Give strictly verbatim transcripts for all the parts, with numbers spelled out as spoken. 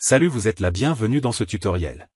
Salut, vous êtes la bienvenue dans ce tutoriel.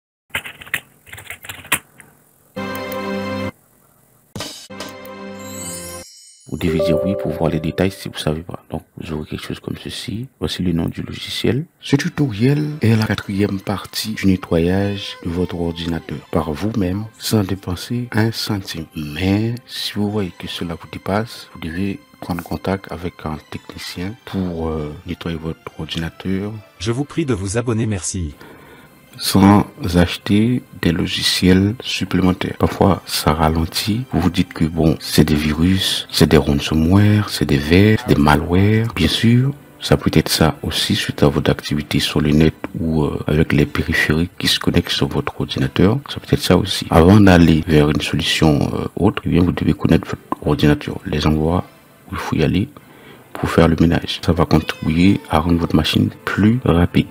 Vous devez dire oui pour voir les détails si vous ne savez pas. Donc, vous aurez quelque chose comme ceci. Voici le nom du logiciel. Ce tutoriel est la quatrième partie du nettoyage de votre ordinateur par vous-même sans dépenser un centime. Mais si vous voyez que cela vous dépasse, vous devez prendre contact avec un technicien pour euh, nettoyer votre ordinateur. Je vous prie de vous abonner, merci. Sans acheter des logiciels supplémentaires. Parfois, ça ralentit. Vous vous dites que bon, c'est des virus, c'est des ransomware, c'est des vers, des malwares. Bien sûr, ça peut être ça aussi suite à votre activité sur le net ou euh, avec les périphériques qui se connectent sur votre ordinateur. Ça peut être ça aussi. Avant d'aller vers une solution euh, autre, eh bien, vous devez connaître votre ordinateur, les endroits où il faut y aller pour faire le ménage. Ça va contribuer à rendre votre machine plus rapide.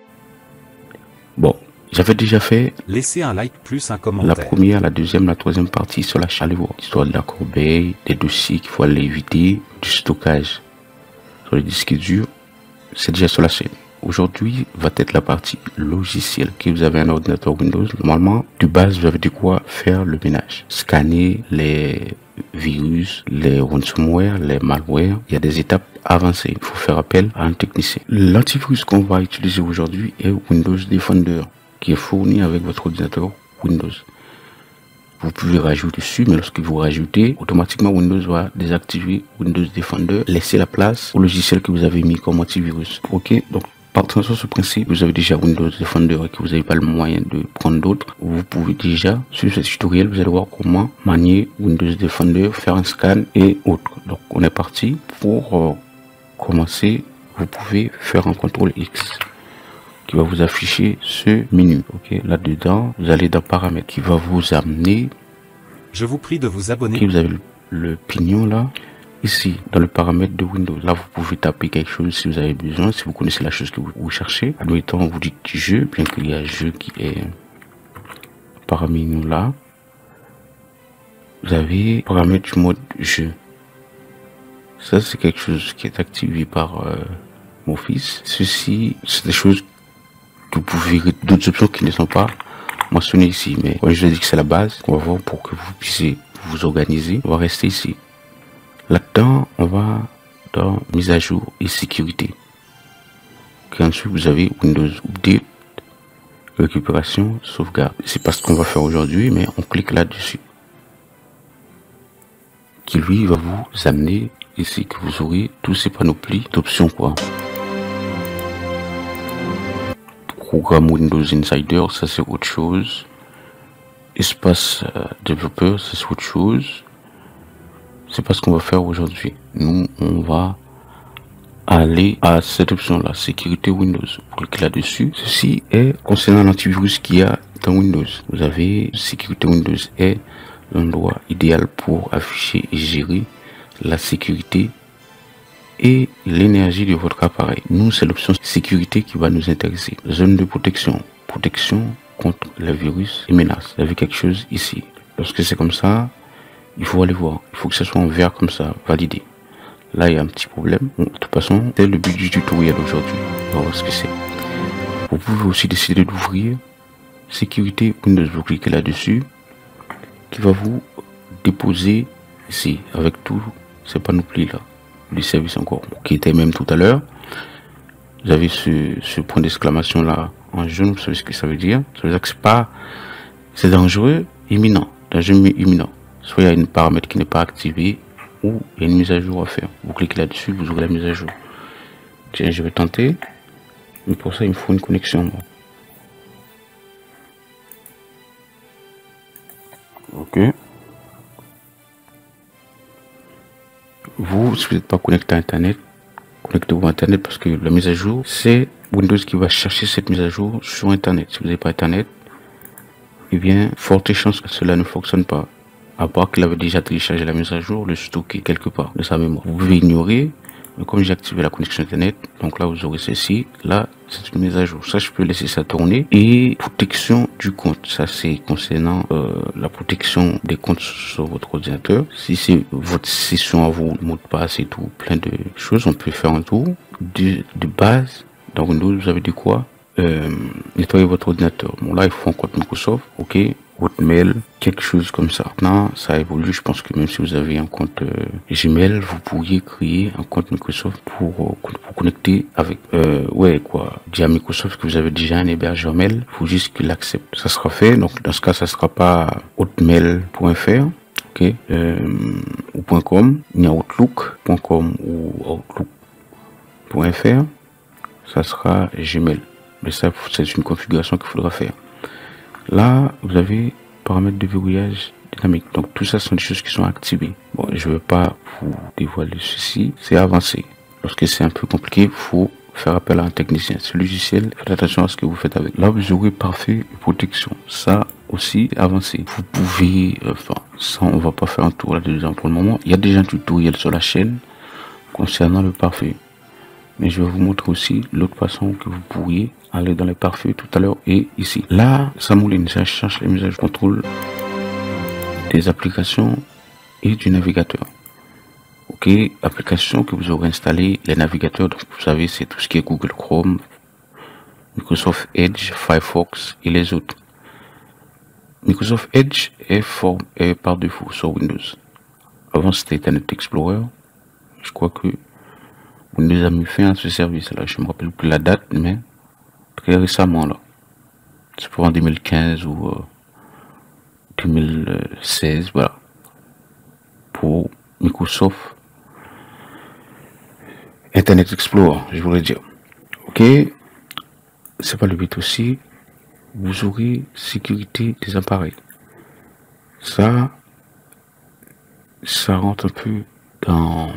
Bon, j'avais déjà fait Laissez un like plus un la commentaire. première, la deuxième, la troisième partie sur la Charlevoix. L'histoire de la corbeille, des dossiers qu'il faut aller éviter, du stockage sur les disques durs. C'est déjà sur la chaîne. Aujourd'hui va être la partie logicielle. Que vous avez un ordinateur Windows, normalement, de base, vous avez de quoi faire le ménage. Scanner les virus, les ransomware, les malware. Il y a des étapes avancées. Il faut faire appel à un technicien. L'antivirus qu'on va utiliser aujourd'hui est Windows Defender, qui est fourni avec votre ordinateur Windows. Vous pouvez rajouter dessus, mais lorsque vous rajoutez, automatiquement Windows va désactiver Windows Defender, laisser la place au logiciel que vous avez mis comme antivirus. Ok, donc partant sur ce principe, vous avez déjà Windows Defender et que vous n'avez pas le moyen de prendre d'autres, vous pouvez déjà, sur ce tutoriel, vous allez voir comment manier Windows Defender, faire un scan et autres. Donc on est parti. Pour euh, commencer, vous pouvez faire un contrôle X qui va vous afficher ce menu. Ok, là-dedans, vous allez dans paramètres qui va vous amener. Je vous prie de vous abonner. Okay, vous avez le, le pignon là. Ici, dans le paramètre de Windows, là, vous pouvez taper quelque chose si vous avez besoin, si vous connaissez la chose que vous, vous cherchez. Admettons, vous dites jeu, bien qu'il y a jeu qui est parmi nous là. Vous avez paramètre du mode jeu. Ça, c'est quelque chose qui est activé par euh, mon fils. Ceci, c'est des choses que vous pouvez, d'autres options qui ne sont pas mentionnées ici. Mais quand je dis que c'est la base, on va voir pour que vous puissiez vous organiser. On va rester ici. Là-dedans, on va dans mise à jour et sécurité. Et ensuite, vous avez Windows Update, récupération, sauvegarde. C'est pas ce qu'on va faire aujourd'hui, mais on clique là-dessus. Qui lui va vous amener ici, que vous aurez tous ces panoplies d'options quoi. Programme Windows Insider, ça c'est autre chose. Espace euh, développeur, ça c'est autre chose. C'est pas ce qu'on va faire aujourd'hui. Nous, on va aller à cette option-là, sécurité Windows. Vous cliquez là-dessus. Ceci est concernant l'antivirus qu'il y a dans Windows. Vous avez sécurité Windows est l'endroit idéal pour afficher et gérer la sécurité et l'énergie de votre appareil. Nous, c'est l'option sécurité qui va nous intéresser. Zone de protection. Protection contre les virus et menaces. Vous avez quelque chose ici. Lorsque c'est comme ça, il faut aller voir. Il faut que ce soit en vert comme ça, validé. Là, il y a un petit problème. Bon, de toute façon, c'est le but du tutoriel aujourd'hui. On va voir ce que c'est. Vous pouvez aussi décider d'ouvrir sécurité Windows. Vous cliquez là-dessus, qui va vous déposer ici avec tout ces panoplies là, les services encore qui étaient même tout à l'heure. Vous avez ce, ce point d'exclamation là en jaune. Vous savez ce que ça veut dire? Ça veut dire que c'est pas, c'est dangereux, imminent, dangereux imminent. Soit il y a une paramètre qui n'est pas activé ou il y a une mise à jour à faire. Vous cliquez là-dessus, vous aurez la mise à jour. Tiens, je vais tenter. Mais pour ça, il me faut une connexion. Bon. Ok. Vous, si vous n'êtes pas connecté à Internet, connectez-vous à Internet parce que la mise à jour, c'est Windows qui va chercher cette mise à jour sur Internet. Si vous n'avez pas Internet, eh bien, forte chance que cela ne fonctionne pas. À part qu'il avait déjà téléchargé la mise à jour, le stocker quelque part de sa mémoire. Vous pouvez ignorer, mais comme j'ai activé la connexion Internet, donc là vous aurez ceci, là c'est une mise à jour. Ça je peux laisser ça tourner. Et protection du compte, ça c'est concernant euh, la protection des comptes sur votre ordinateur. Si c'est votre session à vous, le mot de passe et tout, plein de choses, on peut faire un tour. De, de base, dans Windows vous avez de quoi euh, nettoyer votre ordinateur. Bon, là, il faut un compte Microsoft, ok, votre mail, quelque chose comme ça. Maintenant, ça évolue. Je pense que même si vous avez un compte euh, Gmail, vous pourriez créer un compte Microsoft pour, euh, pour connecter avec, euh, ouais, quoi, via Microsoft, que vous avez déjà un hébergeur mail. Il faut juste qu'il accepte. Ça sera fait. Donc, dans ce cas, ça sera pas hotmail point fr. Ok, euh, ou .com, ni outlook point com ou outlook point fr, ça sera Gmail. Mais ça, c'est une configuration qu'il faudra faire. Là, vous avez paramètres de verrouillage dynamique. Donc, tout ça sont des choses qui sont activées. Bon, je ne vais pas vous dévoiler ceci. C'est avancé. Lorsque c'est un peu compliqué, il faut faire appel à un technicien. Ce logiciel, faites attention à ce que vous faites avec. Là, vous aurez parfait et protection. Ça aussi, avancé. Vous pouvez, enfin, ça, on va pas faire un tour là-dedans pour le moment. Il y a déjà un tutoriel sur la chaîne concernant le parfait. Mais je vais vous montrer aussi l'autre façon que vous pourriez aller dans les parfaits tout à l'heure et ici. Là, ça mouline, ça cherche les messages de contrôle des applications et du navigateur. Ok, applications que vous aurez installées, les navigateurs, donc vous savez, c'est tout ce qui est Google Chrome, Microsoft Edge, Firefox et les autres. Microsoft Edge est, for, est par défaut sur Windows. Avant, c'était Internet Explorer. Je crois que Windows a mis fin à ce service-là. Je ne me rappelle plus la date, mais très récemment, là. C'est pour en deux mille quinze ou euh, deux mille seize, voilà. Pour Microsoft Internet Explorer, je voulais dire. Ok, c'est pas le but aussi. Vous aurez sécurité des appareils. Ça, ça rentre un peu dans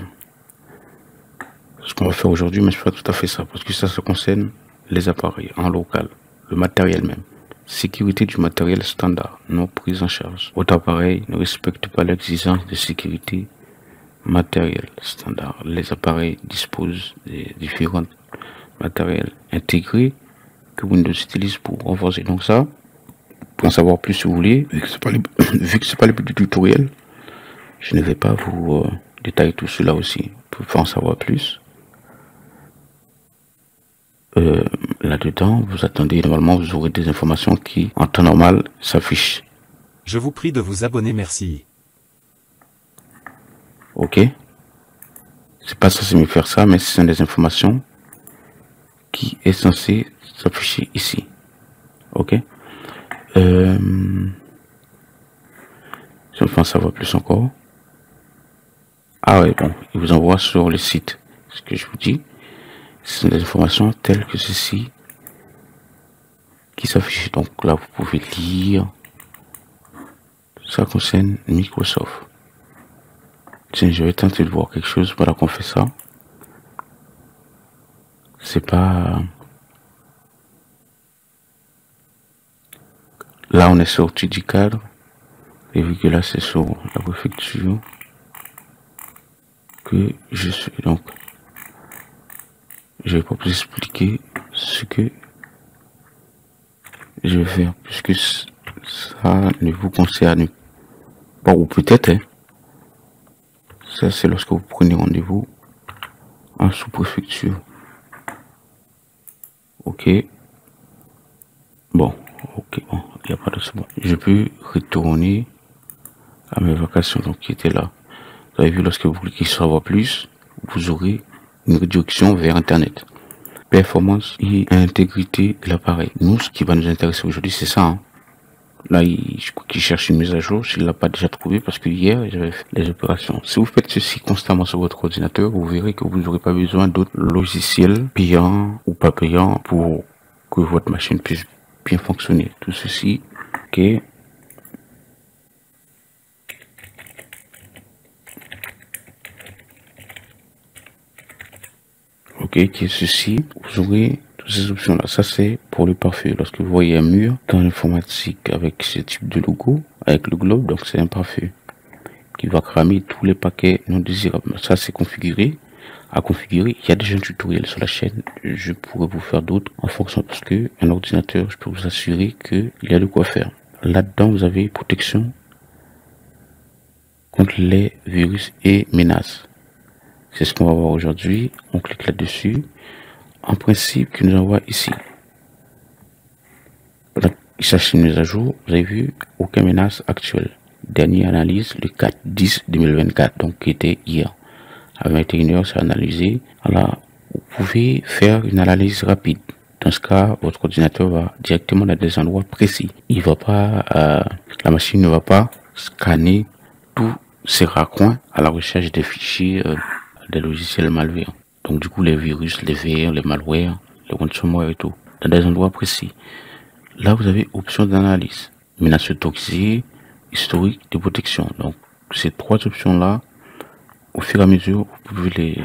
ce qu'on va faire aujourd'hui, mais je fais tout à fait ça, parce que ça, ça concerne les appareils en local, le matériel même. Sécurité du matériel standard, non prise en charge. Votre appareil ne respecte pas l'exigence de sécurité matérielle standard. Les appareils disposent des différents matériels intégrés que Windows utilise pour renforcer. Donc ça, pour en savoir plus si vous voulez, vu que c'est pas le, vu que c'est pas le but du tutoriel, je ne vais pas vous euh, détailler tout cela aussi. Pour en savoir plus, euh, là-dedans, vous attendez, normalement vous aurez des informations qui, en temps normal, s'affichent. Je vous prie de vous abonner, merci. Ok, c'est pas censé me faire ça, mais ce sont des informations qui est censé s'afficher ici. Ok, euh, je vais en savoir plus encore. Ah ouais, bon, il vous envoie sur le site. Ce que je vous dis, ce sont des informations telles que ceci qui s'affichent. Donc là, vous pouvez lire. Ça concerne Microsoft. Tiens, je vais tenter de voir quelque chose pendant qu'on fait ça. C'est pas... Là, on est sorti du cadre. Et vu que là, c'est sur la préfecture que je suis. Donc, je vais pas vous expliquer ce que je vais faire, puisque ça ne vous concerne pas, ou peut-être, hein. Ça, c'est lorsque vous prenez rendez-vous en sous-préfecture. Ok. Bon, ok, bon, il n'y a pas de bon. Je peux retourner à mes vacations, donc qui étaient là. Vous avez vu, lorsque vous cliquez sur savoir plus, vous aurez une redirection vers Internet. Performance et intégrité de l'appareil. Nous, ce qui va nous intéresser aujourd'hui, c'est ça. Hein. Là, il, je crois qu'il cherche une mise à jour, s'il ne l'a pas déjà trouvé, parce que hier, j'avais fait les opérations. Si vous faites ceci constamment sur votre ordinateur, vous verrez que vous n'aurez pas besoin d'autres logiciels payants ou pas payants pour que votre machine puisse bien fonctionner. Tout ceci, ok. Ok, qui est ceci, vous aurez toutes ces options là. Ça, c'est pour le parfait. Lorsque vous voyez un mur dans l'informatique avec ce type de logo, avec le globe, donc c'est un parfait qui va cramer tous les paquets non désirables. Ça, c'est configuré, à configurer. Il y a déjà un tutoriel sur la chaîne. Je pourrais vous faire d'autres en fonction, parce que un ordinateur, je peux vous assurer qu'il y a de quoi faire. Là-dedans, vous avez protection contre les virus et menaces. C'est ce qu'on va voir aujourd'hui. On clique là-dessus. En principe, qui nous envoie ici. il s'agit d'une mise à jour. Vous avez vu, aucune menace actuelle. Dernière analyse, le quatre dix deux mille vingt-quatre, donc qui était hier. À vingt et une heures, c'est analysé. Alors, vous pouvez faire une analyse rapide. Dans ce cas, votre ordinateur va directement dans des endroits précis. Il va pas, euh, la machine ne va pas scanner tous ces raccoins à la recherche des fichiers euh, des logiciels malveillants. Donc du coup, les virus, les V R, les malwares, les ransomware et tout, dans des endroits précis. Là, vous avez option d'analyse, menaces autorisées, historique de protection. Donc ces trois options-là, au fur et à mesure, vous pouvez les...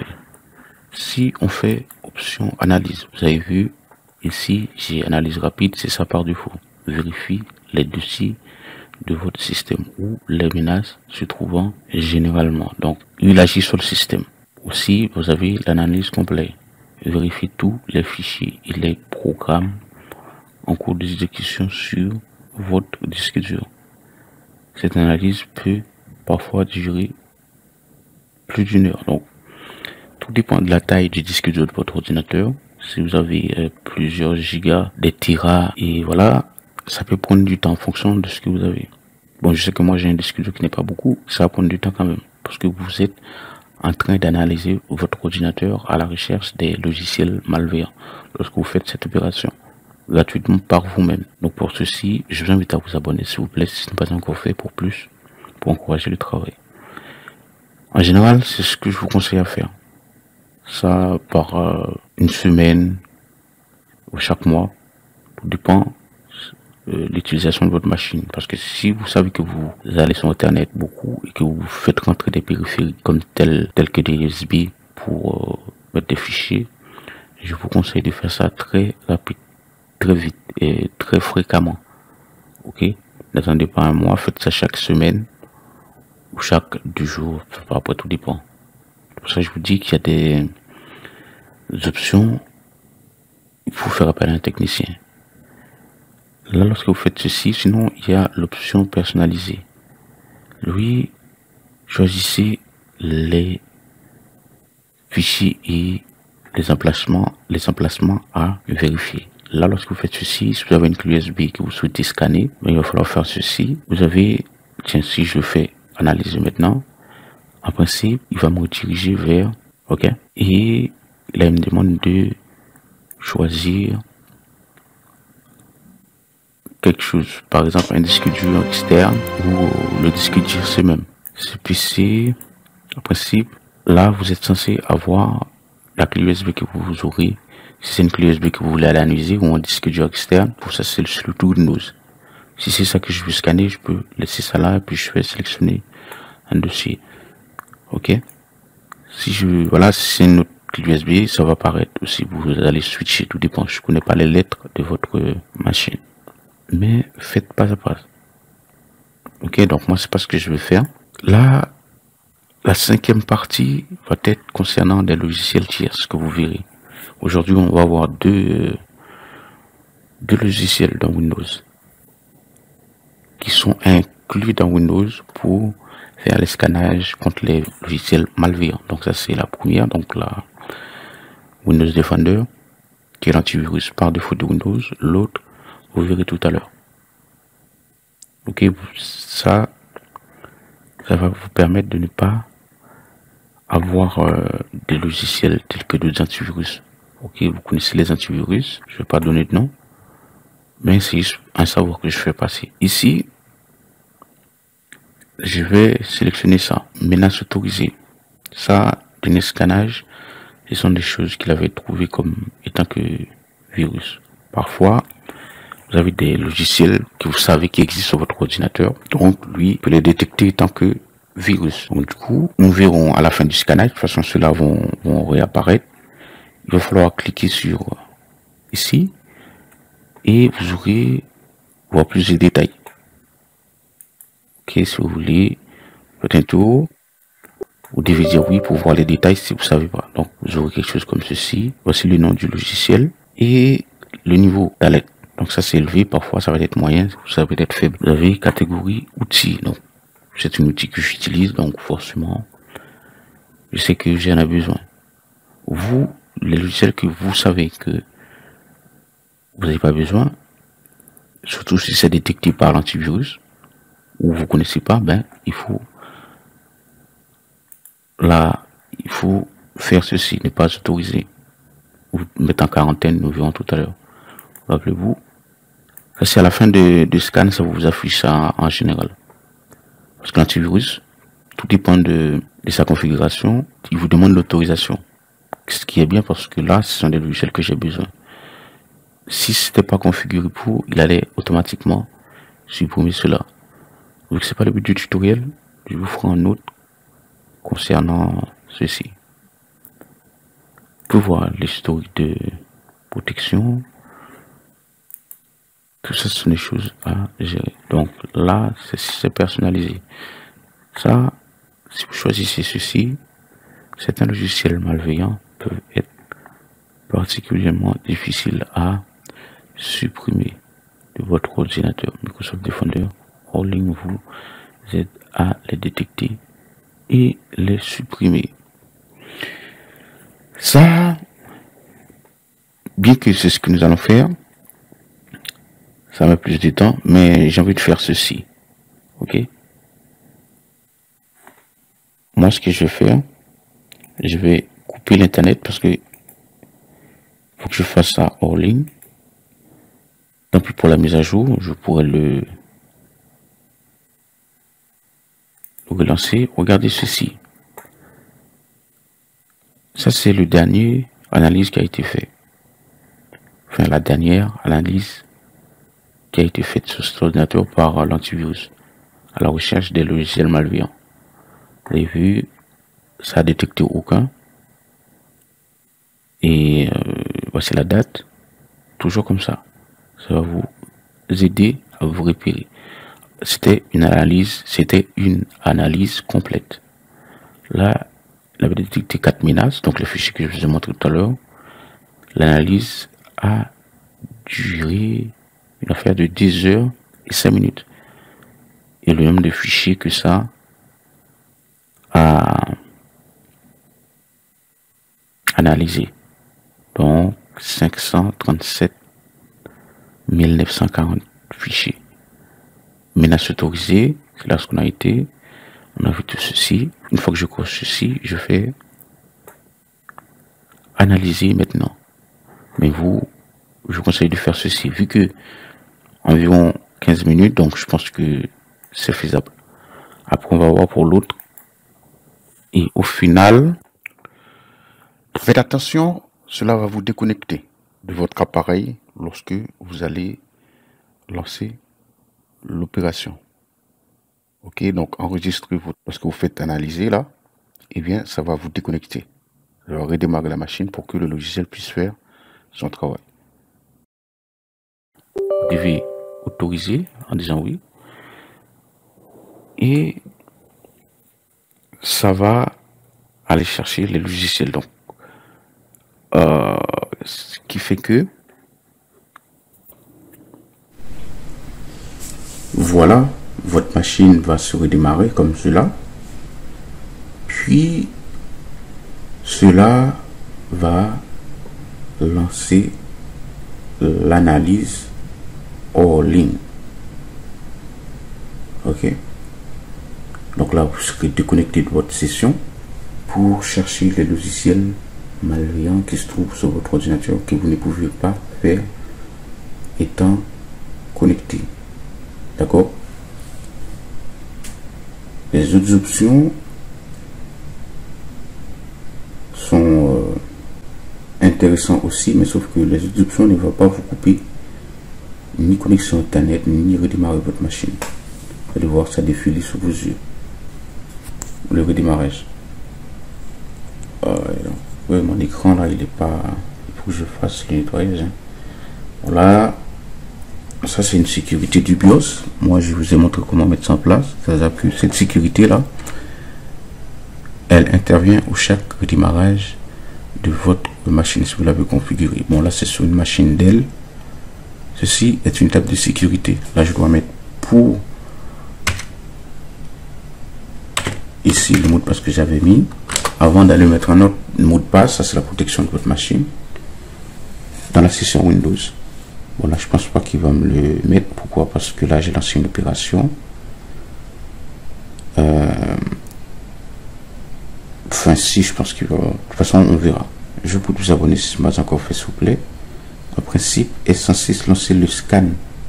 Si on fait option analyse, vous avez vu, ici, j'ai analyse rapide, c'est ça par défaut. Vérifie les dossiers de votre système où les menaces se trouvant généralement. Donc, il agit sur le système. Aussi, vous avez l'analyse complète. Vérifie tous les fichiers et les programmes en cours d'exécution sur votre disque dur. Cette analyse peut parfois durer plus d'une heure. Donc, tout dépend de la taille du disque dur de votre ordinateur. Si vous avez euh, plusieurs gigas, des téras, et voilà, ça peut prendre du temps en fonction de ce que vous avez. Bon, je sais que moi j'ai un disque dur qui n'est pas beaucoup, ça va prendre du temps quand même, parce que vous êtes en train d'analyser votre ordinateur à la recherche des logiciels malveillants lorsque vous faites cette opération gratuitement par vous-même. Donc pour ceci, je vous invite à vous abonner s'il vous plaît si ce n'est pas encore fait, pour plus, pour encourager le travail. En général, c'est ce que je vous conseille à faire. Ça par euh, une semaine ou chaque mois, tout dépend euh, l'utilisation de votre machine. Parce que si vous savez que vous allez sur internet beaucoup et que vous faites rentrer des périphériques comme tel, tel que des U S B pour euh, mettre des fichiers, je vous conseille de faire ça très rapide, très vite et très fréquemment. Ok, n'attendez pas un mois, faites ça chaque semaine ou chaque deux jours, après tout dépend. Pour ça je vous dis qu'il y a des options, il faut faire appel à un technicien. Là, lorsque vous faites ceci, sinon il y a l'option personnalisée. Lui, choisissez les fichiers et les emplacements, les emplacements à vérifier. Là, lorsque vous faites ceci, si vous avez une clé U S B que vous souhaitez scanner, il va falloir faire ceci. Vous avez, tiens, si je fais analyser maintenant, en principe, il va me rediriger vers, ok, et là, il me demande de choisir quelque chose, par exemple un disque dur externe ou le disque dur c'est même. Ce P C, en principe, là, vous êtes censé avoir la clé U S B que vous aurez. Si c'est une clé U S B que vous voulez analyser ou un disque dur externe, pour ça c'est le tout Windows. Si c'est ça que je veux scanner, je peux laisser ça là et puis je vais sélectionner un dossier. Ok. Si je, voilà, si c'est une autre clé U S B, ça va apparaître aussi. Vous allez switcher, tout dépend. Je connais pas les lettres de votre machine, mais faites pas à pas. Ok, donc moi c'est pas ce que je vais faire. Là, la cinquième partie va être concernant des logiciels tiers, ce que vous verrez. Aujourd'hui, on va avoir deux, deux logiciels dans Windows qui sont inclus dans Windows pour faire les scanages contre les logiciels malveillants. Donc ça c'est la première, donc la Windows Defender, qui est l'antivirus par défaut de Windows. L'autre, vous verrez tout à l'heure. Ok, ça, ça va vous permettre de ne pas avoir euh, des logiciels tels que des antivirus. Ok, vous connaissez les antivirus, je vais pas donner de nom, mais c'est un savoir que je fais passer. Ici, je vais sélectionner ça, menace autorisée. Ça, dans les scannage, ce sont des choses qu'il avait trouvées comme étant que virus. Parfois, vous avez des logiciels que vous savez qui existent sur votre ordinateur, donc lui peut les détecter tant que virus. Donc du coup, nous verrons à la fin du scannage, de toute façon ceux-là vont, vont réapparaître. Il va falloir cliquer sur ici et vous aurez voir plus de détails. Ok, si vous voulez, faites un tour. Vous devez dire oui pour voir les détails si vous savez pas. Donc vous aurez quelque chose comme ceci. Voici le nom du logiciel et le niveau d'alerte. Donc ça c'est élevé, parfois ça va être moyen, ça va être faible. Vous avez catégorie outils. Donc c'est un outil que j'utilise, donc forcément je sais que j'en ai besoin. Vous, les logiciels que vous savez que vous n'avez pas besoin, surtout si c'est détecté par l'antivirus, ou vous connaissez pas, ben, il faut, là, il faut faire ceci, ne pas autoriser, ou mettre en quarantaine, nous verrons tout à l'heure. Rappelez-vous, ça c'est à la fin de, de scan, ça vous affiche ça en général. Parce que l'antivirus, tout dépend de, de sa configuration, il vous demande l'autorisation. Ce qui est bien parce que là, ce sont des logiciels que j'ai besoin. Si ce n'était pas configuré pour, il allait automatiquement supprimer cela. Vu que ce n'est pas le but du tutoriel, je vous ferai un autre concernant ceci. Pour voir l'historique de protection, tout ça, ce sont des choses à gérer. Donc là, c'est personnalisé. Ça, si vous choisissez ceci, certains logiciels malveillants peuvent être particulièrement difficiles à supprimer de votre ordinateur. Microsoft Defender All-in vous aide à les détecter et les supprimer. Ça, bien que c'est ce que nous allons faire, ça met plus de temps, mais j'ai envie de faire ceci. Ok? Moi, ce que je vais faire, je vais couper l'internet parce que faut que je fasse ça hors ligne. Tant pis pour la mise à jour, je pourrais le, le relancer. Regardez ceci. Ça, c'est le dernier analyse qui a été fait. Enfin, la dernière analyse qui a été faite sur cet ordinateur par l'antivirus à la recherche des logiciels malveillants. Vous avez vu, ça a détecté aucun. Et euh, voici la date. Toujours comme ça. Ça va vous aider à vous repérer. C'était une analyse, c'était une analyse complète. Là, il avait détecté quatre menaces, donc le fichier que je vous ai montré tout à l'heure. L'analyse a duré une affaire de dix heures et cinq minutes. Et le nombre de fichiers que ça a analysé. Donc, cinq cent trente-sept mille neuf cent quarante fichiers. Menaces autorisées, c'est là ce qu'on a été. On a vu tout ceci. Une fois que je coche ceci, je fais analyser maintenant. Mais vous, je vous conseille de faire ceci. Vu que environ quinze minutes, donc je pense que c'est faisable. Après, on va voir pour l'autre. Et au final, faites attention, cela va vous déconnecter de votre appareil lorsque vous allez lancer l'opération. Ok, donc enregistrez votre, parce que vous faites analyser là, et eh bien ça va vous déconnecter. Je vais redémarrer la machine pour que le logiciel puisse faire son travail. Vous devez autoriser en disant oui. Et ça va aller chercher les logiciels. Donc, euh, ce qui fait que voilà, votre machine va se redémarrer comme cela. Puis, cela va lancer l'analyse hors ligne. Ok. Donc là, vous serez déconnecté de votre session pour chercher les logiciels malveillants qui se trouvent sur votre ordinateur que vous ne pouvez pas faire étant connecté. D'accord? Les autres options sont euh, intéressantes aussi, mais sauf que les autres options ne vont pas vous couper ni connexion internet, ni redémarrer votre machine. Vous allez voir ça défiler sous vos yeux. Le redémarrage. Euh, oui, mon écran là, il est pas. Il faut que je fasse le nettoyage. Hein. Voilà. Ça, c'est une sécurité du BIOS. Moi, je vous ai montré comment mettre ça en place. C'est-à-dire que cette sécurité-là, elle intervient au chaque redémarrage de votre machine si vous l'avez configuré. Bon, là, c'est sur une machine Dell. Ceci est une table de sécurité. Là, je dois mettre pour ici le mot de passe que j'avais mis. Avant d'aller mettre un autre mot de passe, ça c'est la protection de votre machine. Dans la session Windows. Bon là je pense pas qu'il va me le mettre. Pourquoi? Parce que là j'ai lancé une opération. Euh, enfin si, je pense qu'il va. De toute façon on verra. Je peux vous abonner si ce n'est pas encore fait, s'il vous plaît. En principe est censé se lancer le scan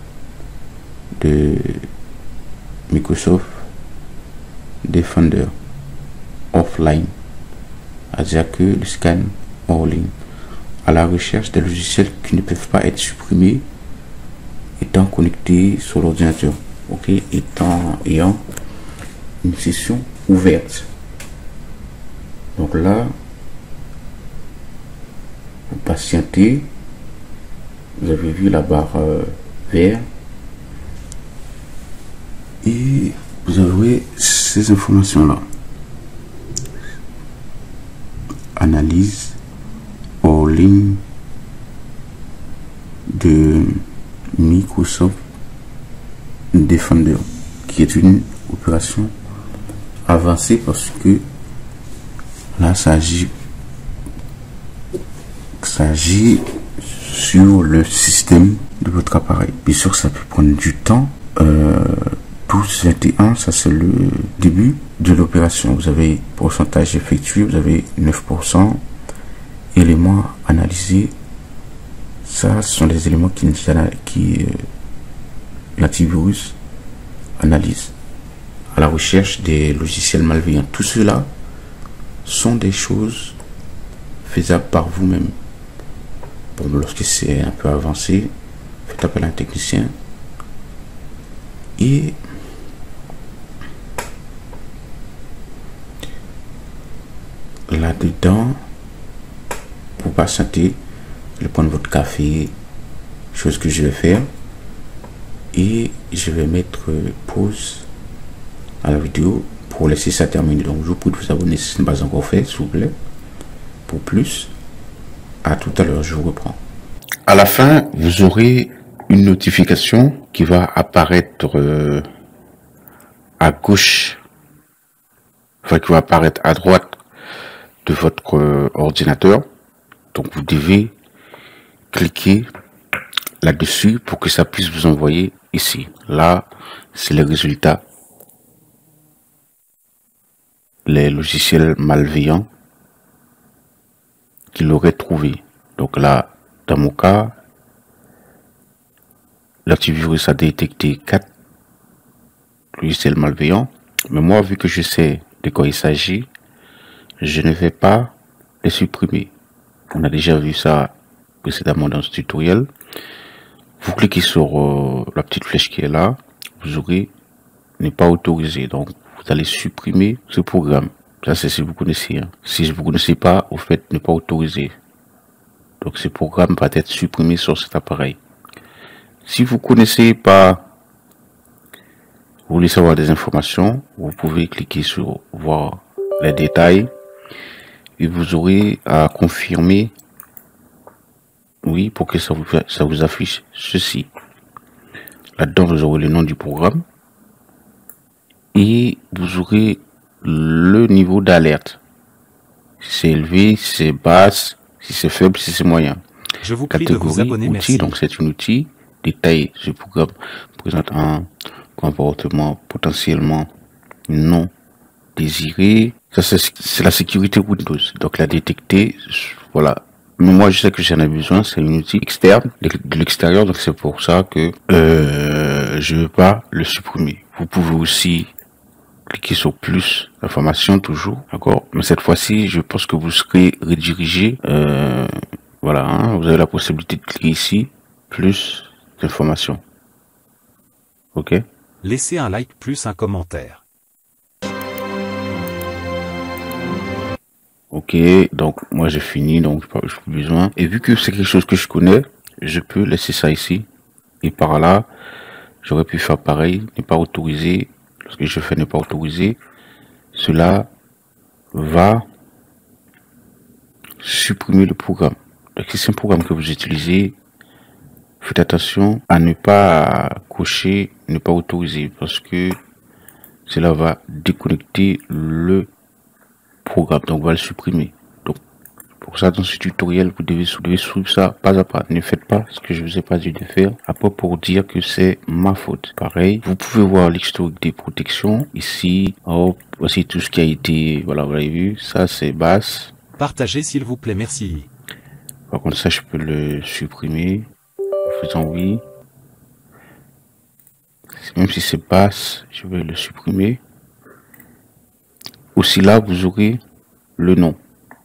de Microsoft Defender offline, c'est-à-dire que le scan hors ligne, à la recherche des logiciels qui ne peuvent pas être supprimés étant connectés sur l'ordinateur, ok, étant ayant une session ouverte. Donc là, vous patientez, vous avez vu la barre euh, verte et vous avez ces informations là. Analyse hors ligne de Microsoft Defender, qui est une opération avancée parce que là ça agit ça agit sur le système de votre appareil. Bien sûr ça peut prendre du temps. euh, douze vingt et un, ça c'est le début de l'opération. Vous avez pourcentage effectué, vous avez neuf pour cent, éléments analysés. Ça ce sont les éléments qui, qui euh, l'antivirus analyse à la recherche des logiciels malveillants. Tout cela sont des choses faisables par vous-même. Bon, lorsque c'est un peu avancé, faites appel à un technicien. Et là-dedans, pour patienter, je vais prendre votre café, chose que je vais faire, et je vais mettre pause à la vidéo pour laisser ça terminer. Donc je vous prie de vous abonner si ce n'est pas encore fait, s'il vous plaît. Pour plus, à tout à l'heure, je vous reprends. À la fin, vous aurez une notification qui va apparaître euh, à gauche, enfin qui va apparaître à droite de votre euh, ordinateur. Donc vous devez cliquer là-dessus pour que ça puisse vous envoyer ici. Là, c'est les résultats. Les logiciels malveillants qu'il aurait trouvé. Donc là, dans mon cas, l'antivirus a détecté quatre logiciels malveillants. Mais moi, vu que je sais de quoi il s'agit, je ne vais pas les supprimer. On a déjà vu ça précédemment dans ce tutoriel. Vous cliquez sur euh, la petite flèche qui est là. Vous aurez ne pas autorisé. Donc, vous allez supprimer ce programme. Ça, c'est si vous connaissez. Hein. Si vous ne connaissez pas, vous faites ne pas autoriser. Donc, ce programme va être supprimé sur cet appareil. Si vous connaissez pas, vous voulez savoir des informations, vous pouvez cliquer sur voir les détails et vous aurez à confirmer oui pour que ça vous, ça vous affiche ceci. Là-dedans, vous aurez le nom du programme et vous aurez le niveau d'alerte. Si c'est élevé, si c'est basse, si c'est faible, si c'est moyen. Je vous prie de vous abonner, outil, merci. Donc c'est un outil détaillé. Ce programme présente un comportement potentiellement non désiré. Ça c'est la sécurité Windows. Donc la détecter, voilà. Mais moi je sais que j'en ai besoin. C'est un outil externe de l'extérieur. Donc c'est pour ça que euh, je ne veux pas le supprimer. Vous pouvez aussi cliquez sur plus d'informations toujours, d'accord, mais cette fois-ci je pense que vous serez redirigé, euh, voilà, hein, vous avez la possibilité de cliquer ici plus d'informations, ok. Laissez un like plus un commentaire. Ok, donc moi j'ai fini, donc je n'ai plus besoin, et vu que c'est quelque chose que je connais, je peux laisser ça ici, et par là j'aurais pu faire pareil, ne pas autoriser. Lorsque je fais ne pas autoriser, cela va supprimer le programme. Donc si c'est un programme que vous utilisez, faites attention à ne pas cocher ne pas autoriser parce que cela va déconnecter le programme, donc on va le supprimer. Donc Pour ça, dans ce tutoriel, vous devez, vous devez suivre ça pas à pas. Ne faites pas ce que je vous ai pas dit de faire, après pour dire que c'est ma faute. Pareil, vous pouvez voir l'historique des protections. Ici, hop, voici tout ce qui a été, voilà, vous avez vu, ça c'est basse. Partagez s'il vous plaît, merci. Par contre, ça, je peux le supprimer en faisant oui. Même si c'est basse, je vais le supprimer. Aussi là, vous aurez le nom.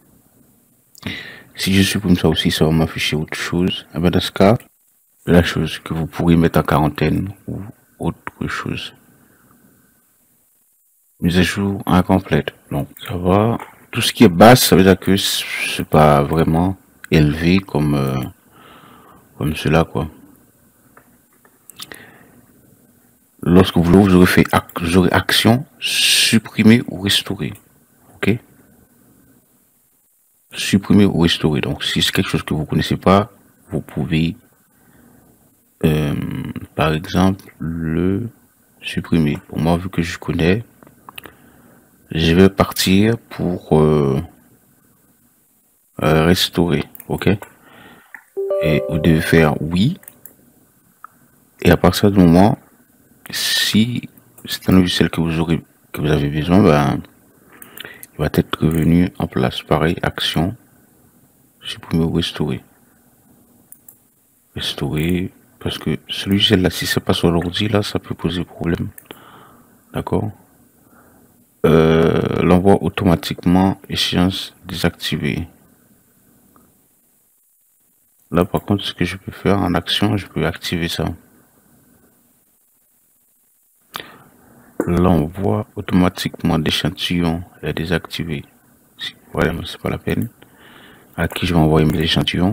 Si je supprime ça aussi, ça va m'afficher autre chose. Et bien dans ce cas, la chose que vous pourrez mettre en quarantaine ou autre chose. Mise à jour incomplète. Donc ça va. Tout ce qui est basse, ça veut dire que c'est pas vraiment élevé comme euh, comme cela quoi. Lorsque vous vous aurez fait vous aurez action, supprimer ou restaurer. Ok. Supprimer ou restaurer. Donc si c'est quelque chose que vous connaissez pas, vous pouvez euh, par exemple le supprimer. Pour moi, vu que je connais, je vais partir pour euh, euh, restaurer. Ok. Et vous devez faire oui. Et à partir du moment, si c'est un logiciel que vous aurez que vous avez besoin, ben il va être revenu en place. Pareil, action, supprimer ou restaurer. Restaurer, parce que ce logiciel là, si c'est pas sur l'ordi là, ça peut poser problème. D'accord. Euh, l'envoi automatiquement, échéance désactivée. Là par contre, ce que je peux faire en action, je peux activer ça. L'envoi automatiquement d'échantillons est désactivé. Voilà, mais c'est pas la peine. À qui je vais envoyer mes échantillons.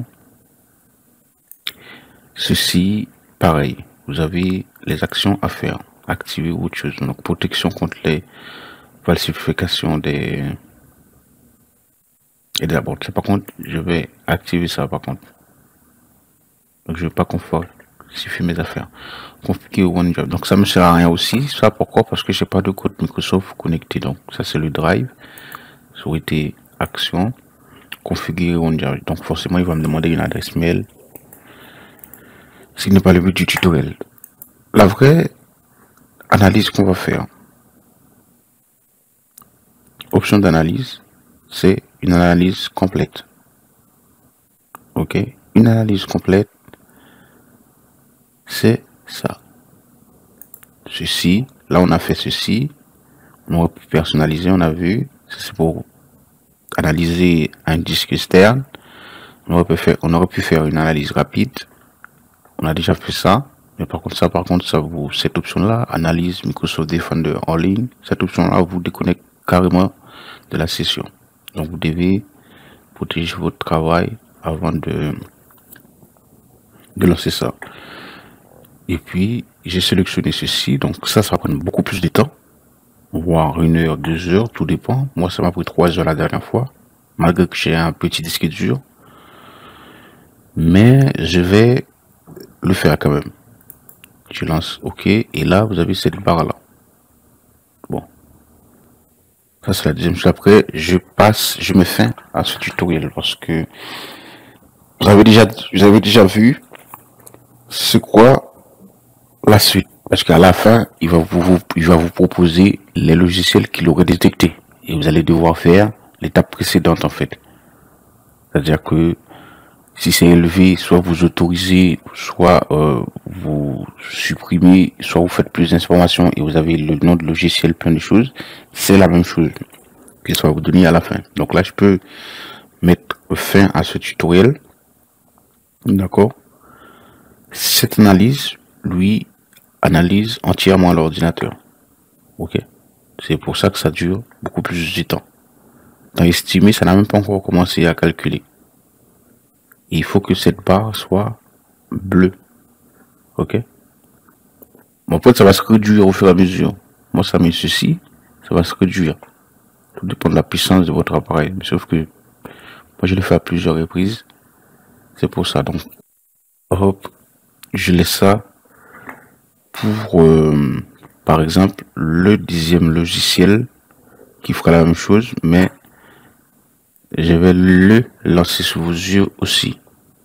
Ceci, pareil. Vous avez les actions à faire. Activer ou autre chose. Donc, protection contre les falsifications des et de la boîte. Par contre, je vais activer ça par contre. Donc, je ne vais pas confort. Suffit mes affaires. Configurer OneDrive. Donc ça me sert à rien aussi. Ça pourquoi? Parce que j'ai pas de code Microsoft connecté. Donc ça c'est le drive. Ça aurait été action. Configurer OneDrive. Donc forcément il va me demander une adresse mail. Ce n'est pas le but du tutoriel. La vraie analyse qu'on va faire. Option d'analyse. C'est une analyse complète. Ok. Une analyse complète. C'est ça. Ceci, là on a fait ceci, on aurait pu personnaliser, on a vu, c'est pour analyser un disque externe, on aurait pu faire, on aurait pu faire une analyse rapide, on a déjà fait ça, mais par contre ça, par contre ça vous, cette option là, analyse Microsoft Defender en ligne, cette option là vous déconnecte carrément de la session. Donc vous devez protéger votre travail avant de, de lancer ça. Et puis, j'ai sélectionné ceci. Donc, ça, ça va prendre beaucoup plus de temps. Voire une heure, deux heures, tout dépend. Moi, ça m'a pris trois heures la dernière fois. Malgré que j'ai un petit disque dur. Mais, je vais le faire quand même. Je lance OK. Et là, vous avez cette barre-là. Bon. Ça, c'est la deuxième chose. Après, je passe, je me fin à ce tutoriel. Parce que vous avez déjà, vous avez déjà vu c'est quoi la suite, parce qu'à la fin, il va vous, vous, il va vous proposer les logiciels qu'il aurait détectés. Et vous allez devoir faire l'étape précédente, en fait. C'est-à-dire que si c'est élevé, soit vous autorisez, soit euh, vous supprimez, soit vous faites plus d'informations et vous avez le nom de logiciel, plein de choses. C'est la même chose que ça va vous donner à la fin. Donc là, je peux mettre fin à ce tutoriel. D'accord. Cette analyse, lui, analyse entièrement l'ordinateur. Ok. C'est pour ça que ça dure beaucoup plus de temps. Dans estimé, ça n'a même pas encore commencé à calculer. Et il faut que cette barre soit bleue. Ok. Bon, peut-être ça va se réduire au fur et à mesure. Moi, ça met ceci, ça va se réduire. Tout dépend de la puissance de votre appareil. Sauf que moi, je le fais à plusieurs reprises. C'est pour ça. Donc, hop, je laisse ça pour, euh, par exemple, le dixième logiciel qui fera la même chose, mais Je vais le lancer sous vos yeux aussi.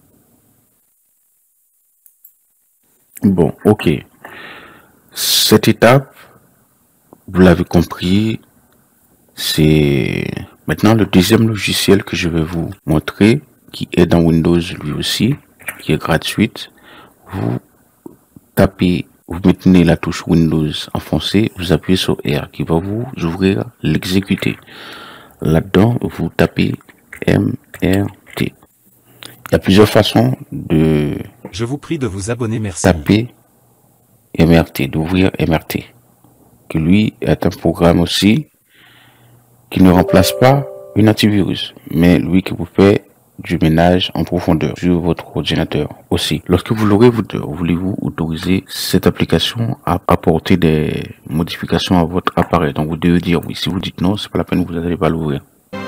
Bon, ok. Cette étape, vous l'avez compris, c'est maintenant le deuxième logiciel que je vais vous montrer, qui est dans Windows lui aussi, qui est gratuite. Vous tapez, vous maintenez la touche Windows enfoncée, vous appuyez sur R qui va vous ouvrir l'exécuter. Là-dedans, vous tapez M R T. Il y a plusieurs façons de Je vous prie de vous abonner, merci. taper M R T, d'ouvrir M R T, qui lui est un programme aussi qui ne remplace pas une antivirus, mais lui qui vous fait du ménage en profondeur sur votre ordinateur aussi. Lorsque vous l'aurez, vous voulez-vous autoriser cette application à apporter des modifications à votre appareil. Donc vous devez dire oui. Si vous dites non, c'est pas la peine, vous n'allez pas l'ouvrir.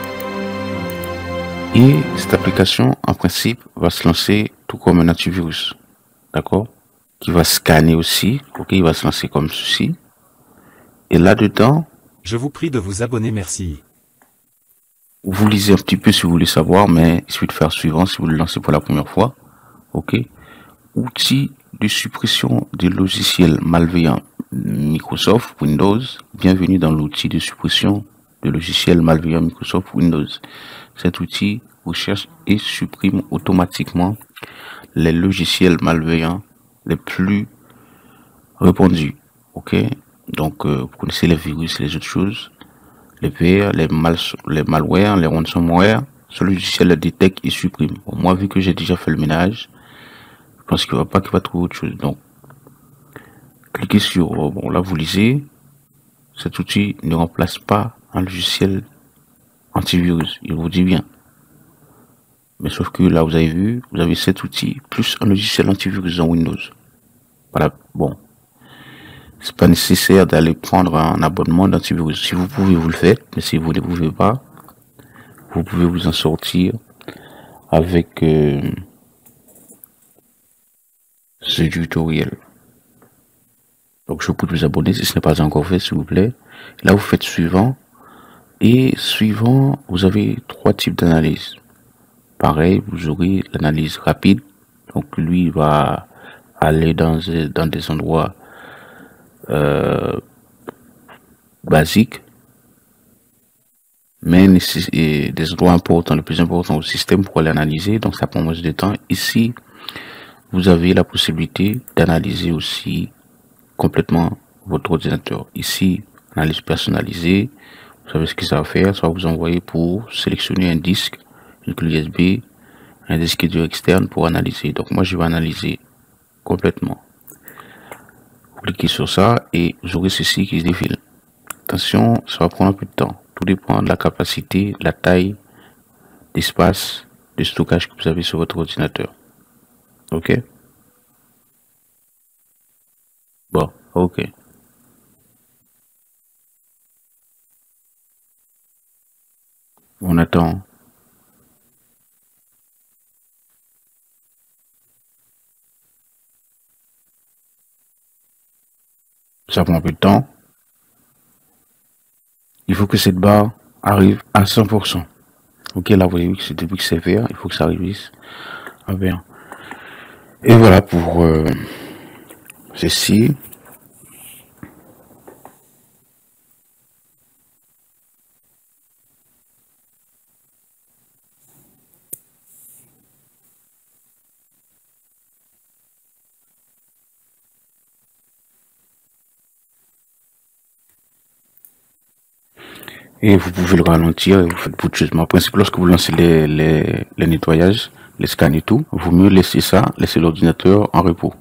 Et cette application, en principe, va se lancer tout comme un antivirus, d'accord, qui va scanner aussi. Ok, il va se lancer comme ceci. Et là-dedans, je vous prie de vous abonner, merci. Vous lisez un petit peu si vous voulez savoir, mais il suffit de faire suivant si vous le lancez pour la première fois. Ok. Outils de suppression des logiciels malveillants Microsoft Windows. Bienvenue dans l'outil de suppression de logiciels malveillants Microsoft Windows. Cet outil recherche et supprime automatiquement les logiciels malveillants les plus répandus. Ok. Donc, euh, vous connaissez les virus et les autres choses. Les V R, les, mal, les malwares, les ransomware, ce logiciel le détecte et supprime. Bon, moi, vu que j'ai déjà fait le ménage, je pense qu'il ne va pas qu'il va trouver autre chose. Donc, cliquez sur, bon, là, vous lisez, cet outil ne remplace pas un logiciel antivirus. Il vous dit bien. Mais sauf que là, vous avez vu, vous avez cet outil plus un logiciel antivirus dans Windows. Voilà, bon. C'est pas nécessaire d'aller prendre un abonnement d'antivirus. Si vous pouvez, vous le faites, mais si vous ne pouvez pas, vous pouvez vous en sortir avec euh, ce tutoriel. Donc je vous prie de vous abonner si ce n'est pas encore fait, s'il vous plaît. Là, vous faites suivant. Et suivant, vous avez trois types d'analyse. Pareil, vous aurez l'analyse rapide. Donc lui, il va aller dans, dans des endroits Euh, basique, mais des endroits importants, le plus important au système pour l'analyser, donc ça prend moins de temps. Ici, vous avez la possibilité d'analyser aussi complètement votre ordinateur. Ici, analyse personnalisée, vous savez ce que ça va faire, ça va vous envoyer pour sélectionner un disque, une clé U S B, un disque dur externe pour analyser. Donc moi, je vais analyser complètement. Cliquez sur ça et vous aurez ceci qui se défile. Attention, ça va prendre un peu de temps. Tout dépend de la capacité, la taille d'espace de stockage que vous avez sur votre ordinateur. Ok. Bon, ok. On attend. Ça prend un peu de temps. Il faut que cette barre arrive à cent pour cent. Ok, là vous voyez que c'est depuis que c'est vert, il faut que ça arrive à vert. Et voilà pour euh, ceci. Et vous pouvez le ralentir et vous faites beaucoup de choses. Mais en principe, lorsque vous lancez les, les, les nettoyages, les scans et tout, il vaut mieux laisser ça, laisser l'ordinateur en repos.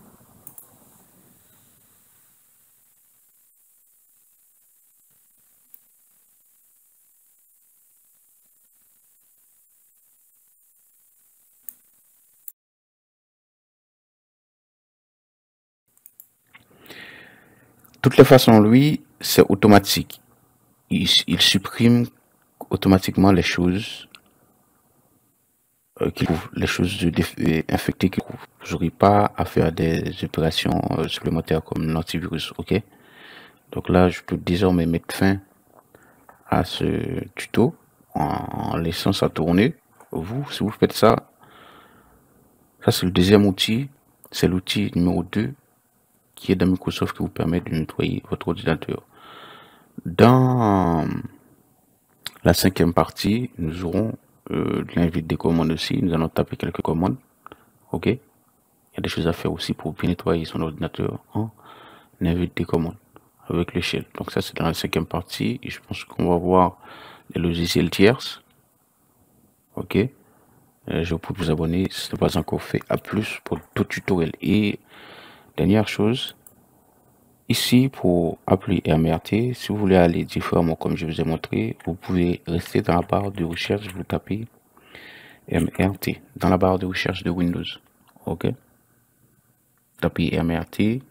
Toutes les façons, lui, c'est automatique. Il, il supprime automatiquement les choses euh, qu'il trouve, les choses de, infectées qu'il trouve. Vous n'aurez pas à faire des opérations euh, supplémentaires comme l'antivirus, ok? Donc là, je peux désormais mettre fin à ce tuto, en laissant ça tourner. Vous, si vous faites ça, ça c'est le deuxième outil, c'est l'outil numéro deux qui est dans Microsoft qui vous permet de nettoyer votre ordinateur. Dans la cinquième partie, nous aurons euh, l'invite des commandes aussi. Nous allons taper quelques commandes. Ok. Il y a des choses à faire aussi pour bien nettoyer son ordinateur en invite des commandes avec le shell. Donc ça c'est dans la cinquième partie. Et je pense qu'on va voir les logiciels tierces. Ok. Euh, je vous prie de vous abonner si ce n'est pas encore fait. À plus pour d'autres tutoriels. Et dernière chose. Ici, pour appeler M R T, si vous voulez aller différemment comme je vous ai montré, vous pouvez rester dans la barre de recherche, vous tapez M R T dans la barre de recherche de Windows. Ok. Tapez M R T.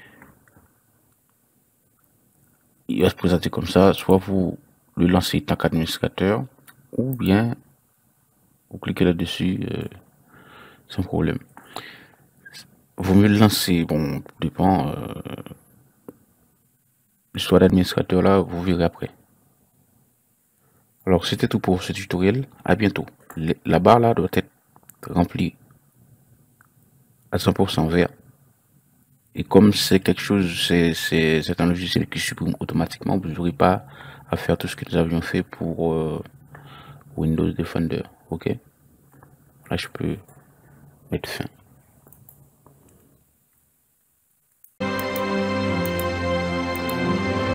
Il va se présenter comme ça. Soit vous le lancez en tant qu'administrateur, ou bien vous cliquez là-dessus euh, sans problème. Vous me le lancez, bon, tout dépend. Euh, L'histoire d'administrateur là, vous verrez après. Alors c'était tout pour ce tutoriel. À bientôt. La barre là doit être remplie à cent pour cent vert. Et comme c'est quelque chose, c'est un logiciel qui supprime automatiquement, vous n'aurez pas à faire tout ce que nous avions fait pour euh, Windows Defender. Ok. Là je peux mettre fin.